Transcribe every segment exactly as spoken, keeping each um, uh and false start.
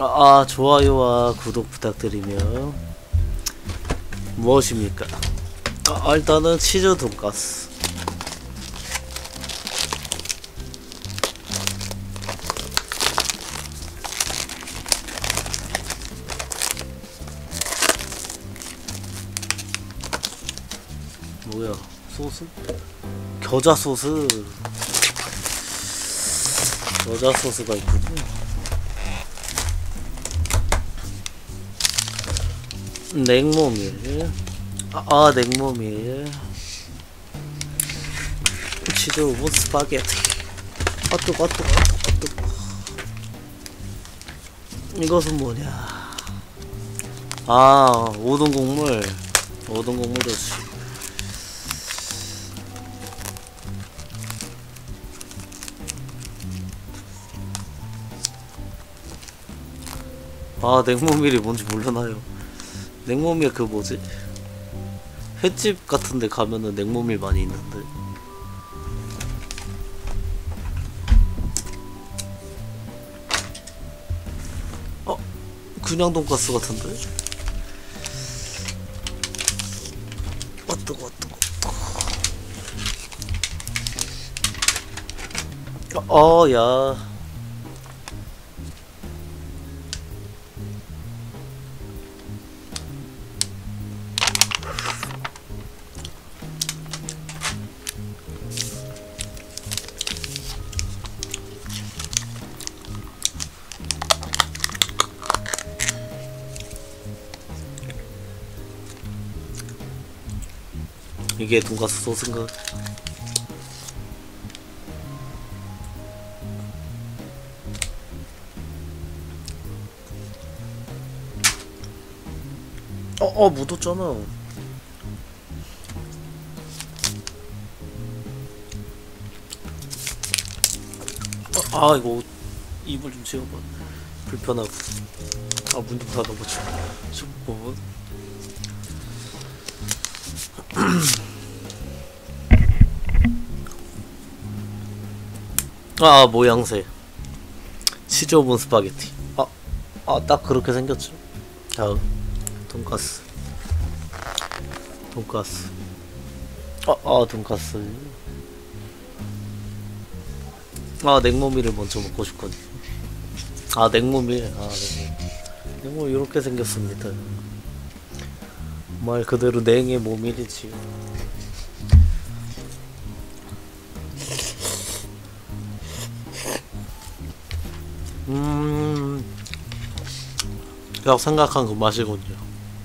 아, 아 좋아요와 구독 부탁드리며 무엇입니까? 아, 일단은 치즈 돈가스. 뭐야 소스? 겨자 소스. 겨자 소스가 있군요. 냉모밀. 아, 아 냉모밀. 치즈 오븐 스파게티. 아 뜨거, 아 뜨거, 아 뜨거, 아 뜨거. 이것은 뭐냐? 아 우동 국물. 우동 국물 좋지. 아 냉모밀이 뭔지 모르나요? 냉모밀 그 뭐지? 횟집 같은데 가면은 냉모밀 많이 있는데. 어? 그냥 돈가스 같은데? 어 뜨거 뜨거 뜨거. 어 야. 이게 돈가스 소스인가? 어, 어, 묻었잖아. 아, 아 이거 이불 좀 지워봐. 불편하고. 아, 문 좀 닫아보자. 뭐. 아, 모양새. 치즈 오븐 스파게티. 아, 아, 딱 그렇게 생겼죠. 다음 돈가스. 돈가스. 아, 아, 돈가스. 아, 냉모밀을 먼저 먹고 싶거든. 아, 냉모밀. 아, 냉모밀. 냉모밀 이렇게 생겼습니다. 말 그대로 냉의 모밀이지. 음, 딱 생각한 그 맛이군요.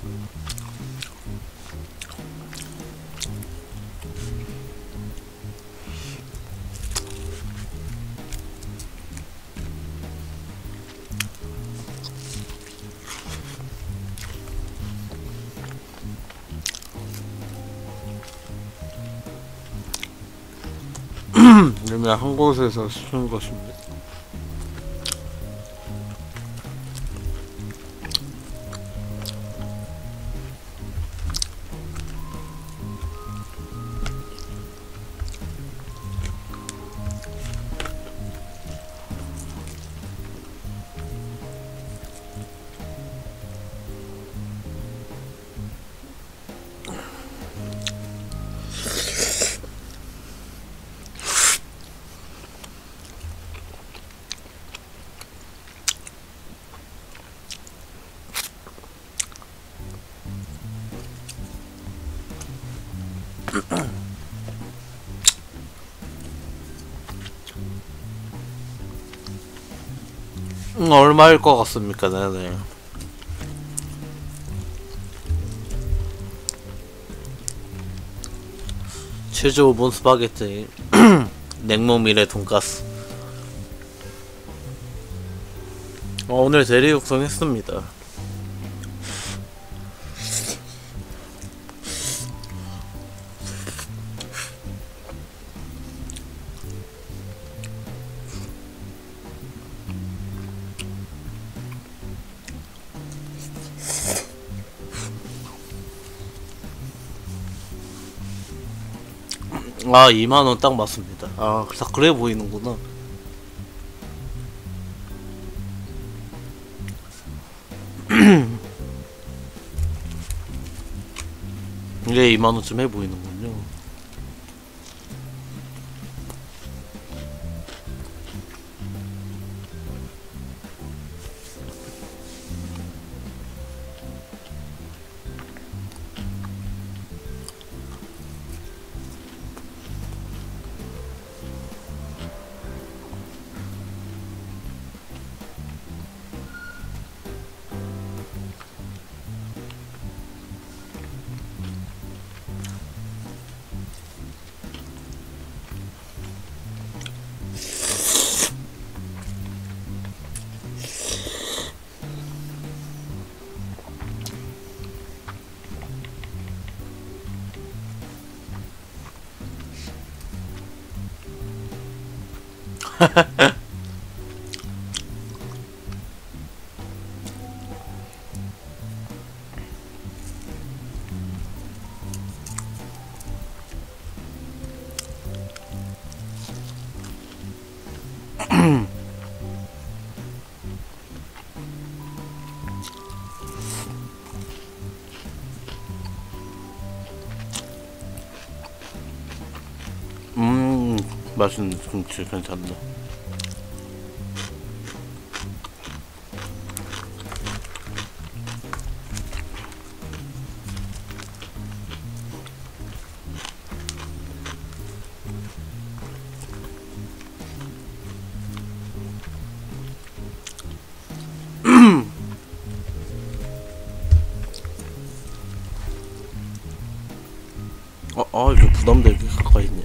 그냥 한 곳에서 쓰는 것입니다. 음, 얼마일 것 같습니까? 네네. 치즈 오븐 스파게티. 냉모밀에 돈가스. 어, 오늘 대리 육성했습니다. 아 이만원 딱 맞습니다. 아 다 그래 보이는구나. 이게 이만원쯤 해보이는군요. 음, 맛있는 김치 괜찮네. 아, 아, 이거 부담되게 가까이 있네.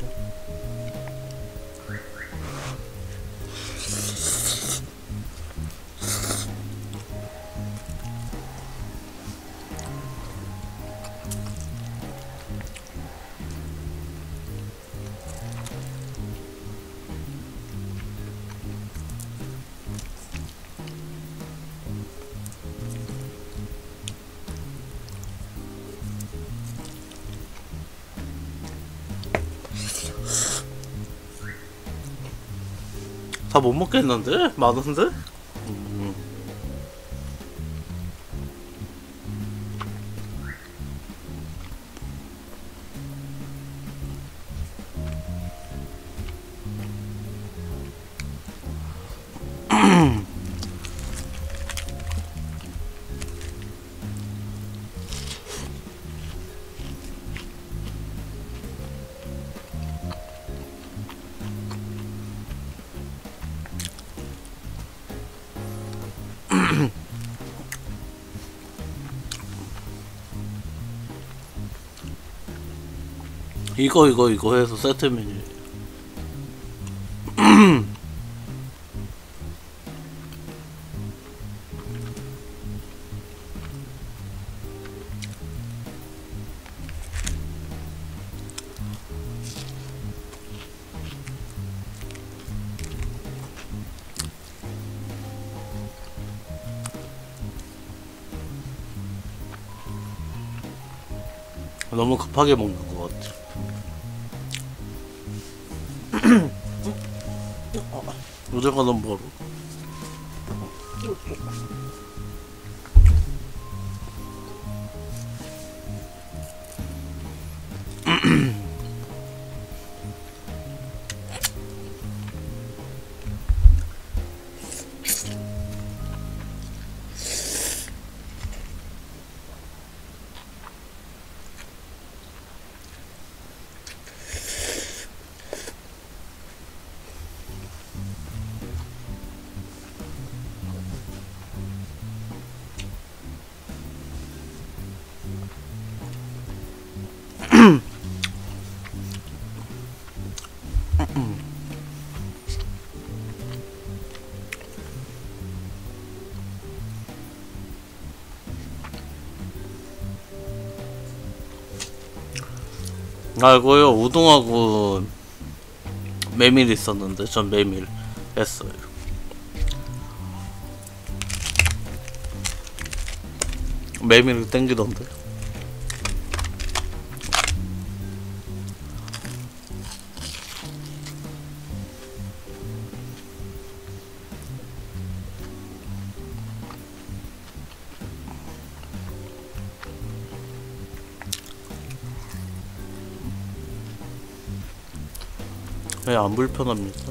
다 못 먹겠는데? 많은데? 음. 이거 이거 이거 해서 세트 메뉴. 너무 급하게 먹는 것 같아. 요새가 너무 멀어. 아, 이거요, 우동하고 메밀 있었는데 전 메밀 했어요. 메밀이 땡기던데. 왜 안 불편합니까?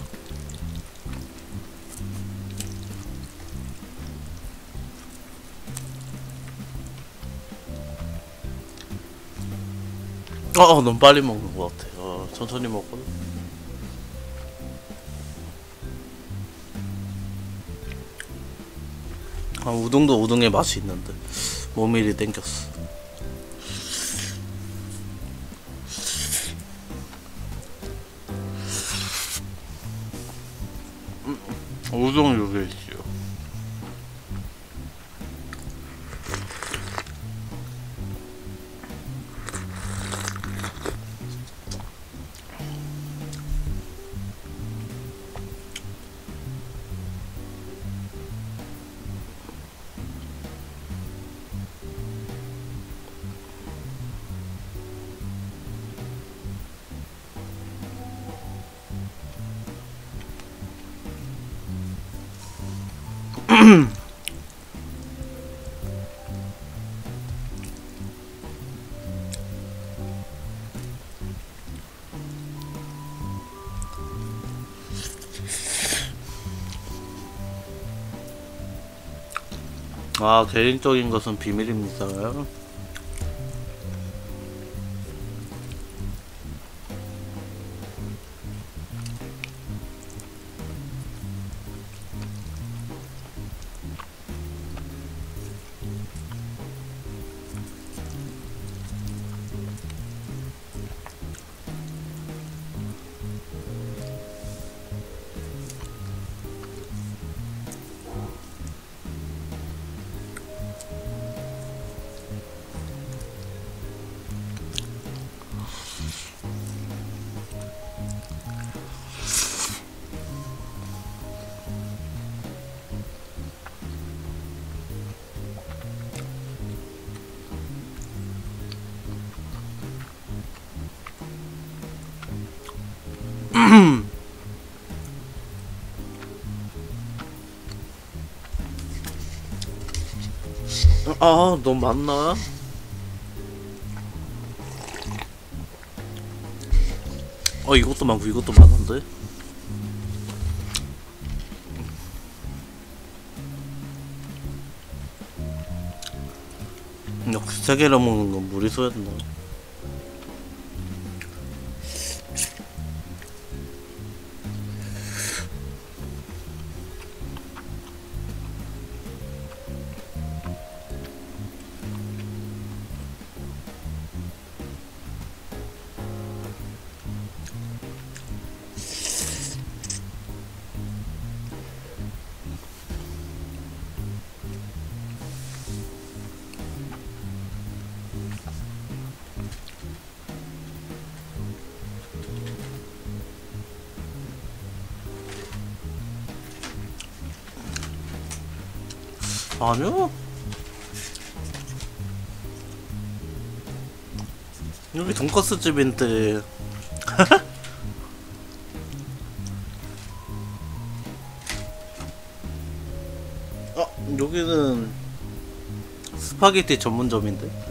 어, 너무 빨리 먹는 것 같아. 어, 천천히 먹거든. 아, 우동도 우동의 맛이 있는데 몸이 이리 땡겼어. 음, 우동 요게 있어요. 아, 개인적인 것은 비밀입니다. 아, 너무 많나? 어, 이것도 많고 이것도 많은데? 역시 세 개를 먹는 건 무리수였나? 아니요? 여기 돈까스 집인데 어, 여기는 스파게티 전문점인데?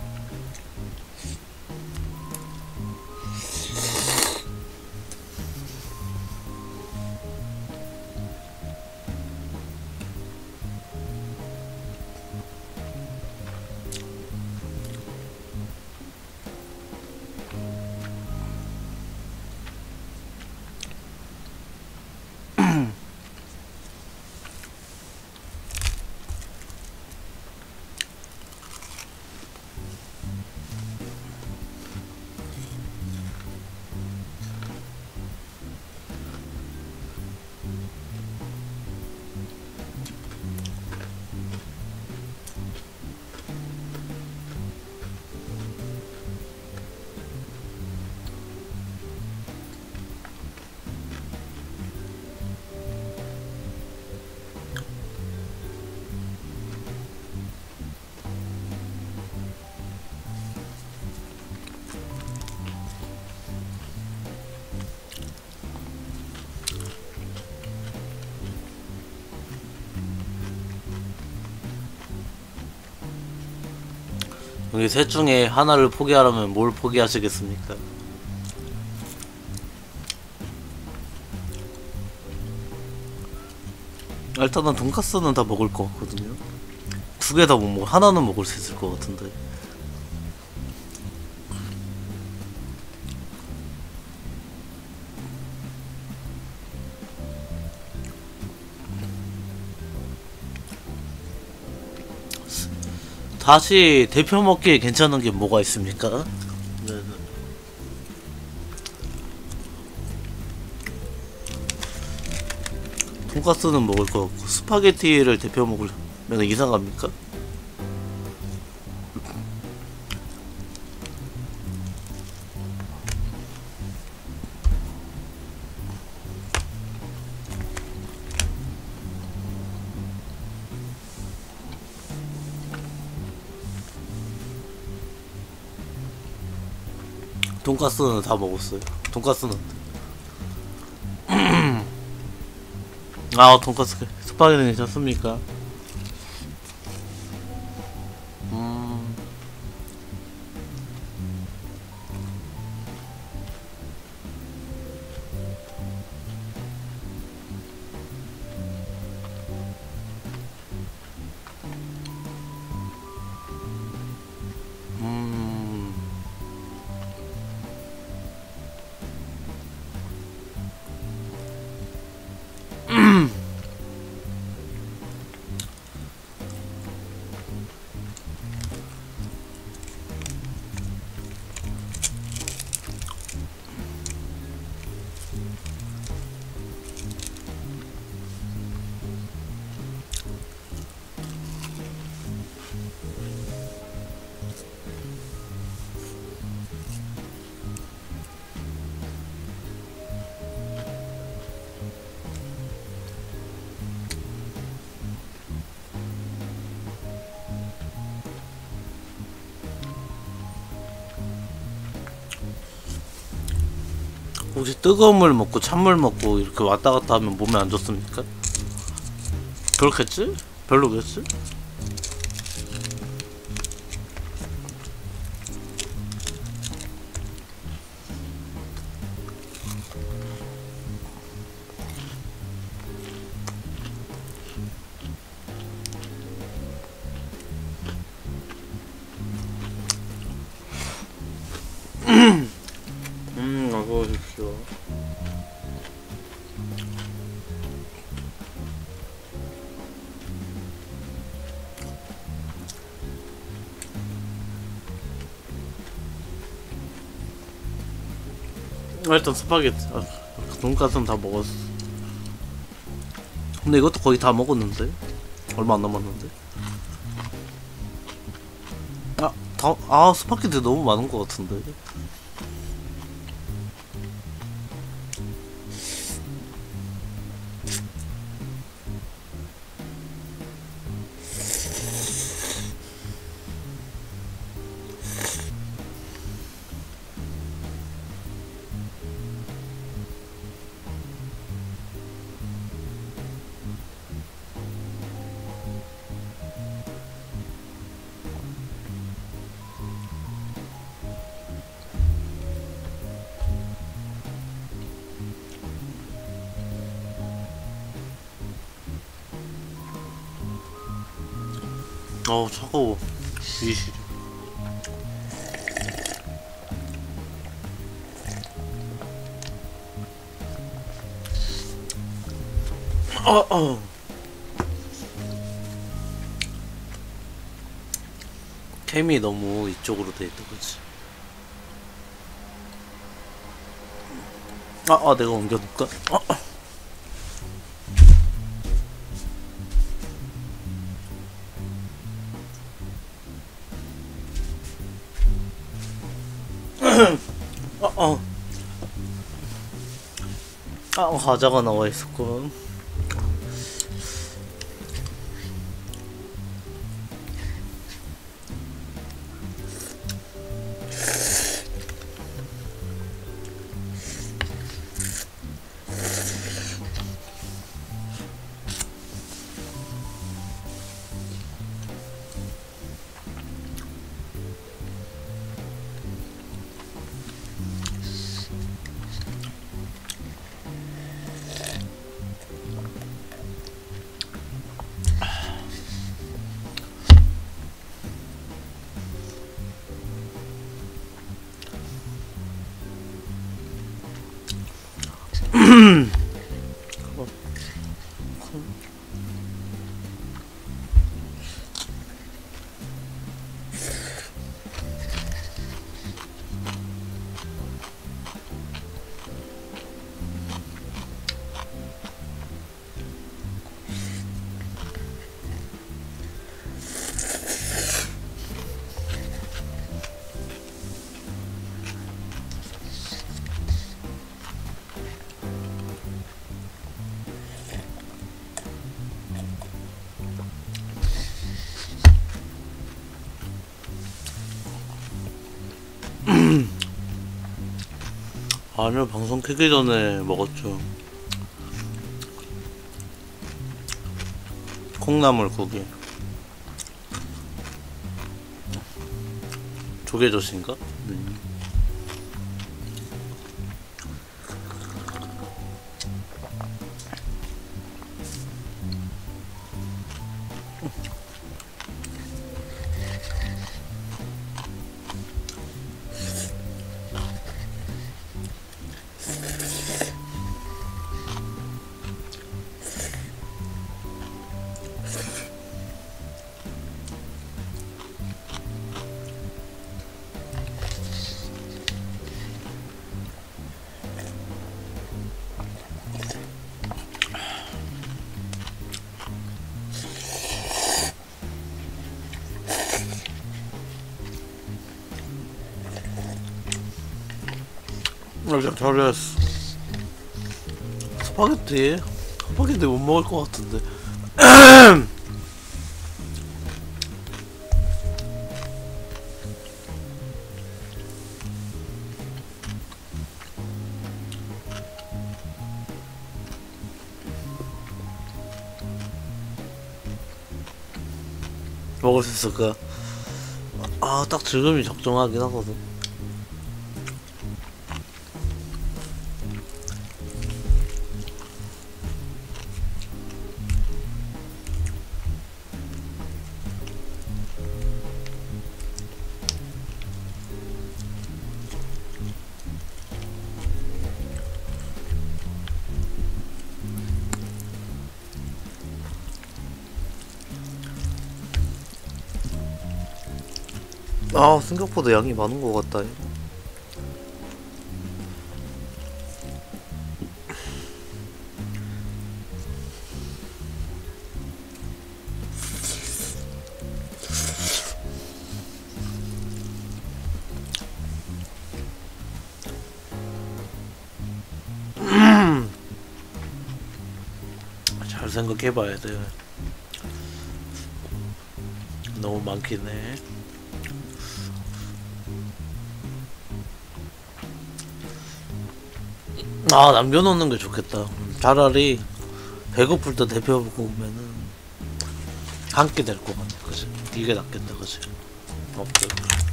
여기 셋 중에 하나를 포기하라면 뭘 포기하시겠습니까? 일단은 돈까스는 다 먹을 것 같거든요. 두 개 다 못 먹어. 하나는 먹을 수 있을 것 같은데. 다시 대표 먹기에 괜찮은 게 뭐가 있습니까? 네네. 돈까스는 먹을 것 같고 스파게티를 대표 먹으면 이상합니까? 돈까스는 다 먹었어요. 돈까스는 아 돈까스 스파게티 괜찮습니까? 음... 음... 혹시 뜨거운 물 먹고 찬물 먹고 이렇게 왔다 갔다 하면 몸에 안 좋습니까? 그렇겠지? 별로겠지? 음, 어서 오십시오. 일단 스파게티, 아, 돈까스는 다 먹었어. 근데 이것도 거의 다 먹었는데? 얼마 안 남았는데? 아, 다, 아, 스파게티 너무 많은 것 같은데? 어우, 차가워. 귀 시려. 어, 어. 캠이 너무 이쪽으로 돼 있다, 그치? 아, 아, 내가 옮겨놓을까? 어, 어. 어, 어. 아, 과자가 나와 있었군. 아니요, 방송 켜기 전에 먹었죠. 콩나물국이. 조개젓인가? 음. 좀 잘했어. 스파게티? 스파게티 못 먹을 것 같은데. 먹을 수 있을까? 아, 딱 지금이 적정하긴 하거든. 아, 생각보다 양이 많은 것 같다. 잘 생각해봐야 돼. 너무 많긴 해. 아, 남겨놓는 게 좋겠다. 차라리 배고플 때 데펴보고 오면은 한 끼 될 것 같네. 그치? 이게 낫겠다. 그치? 오케이.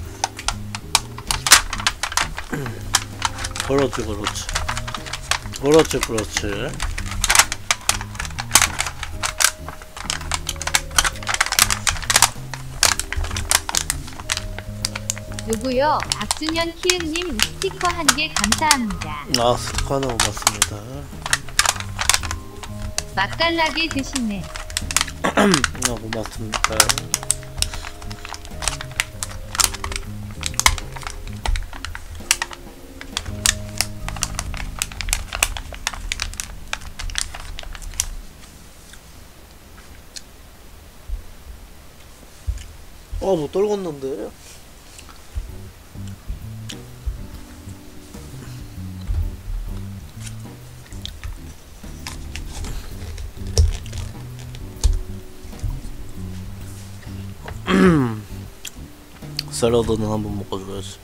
그렇지, 그렇지. 그렇지, 그렇지. 누구요? 박준현 키읔님 스티커 한 개 감사합니다. 아, 스티커 하나 고맙습니다. 맛깔나게 드시네. 아, 고맙습니다. 아, 못 떨궜는데? 샐러드는 한번 먹어줘야지.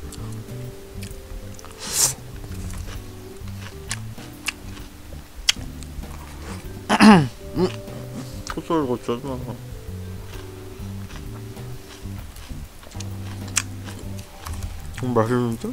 음, 소스를 거쳤나? 음, 맛있는데?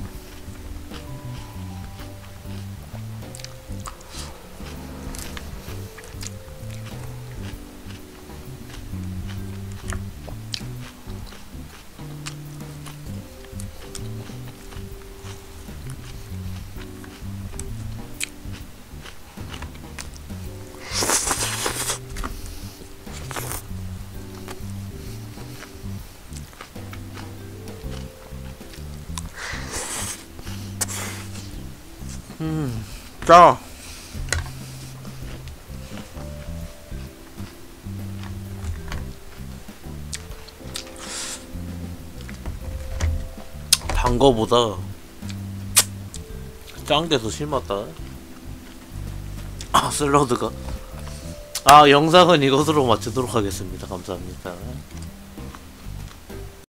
음, 짜. 단 거보다 짠 게 더 심하다. 아, 샐러드가. 아, 영상은 이것으로 마치도록 하겠습니다. 감사합니다.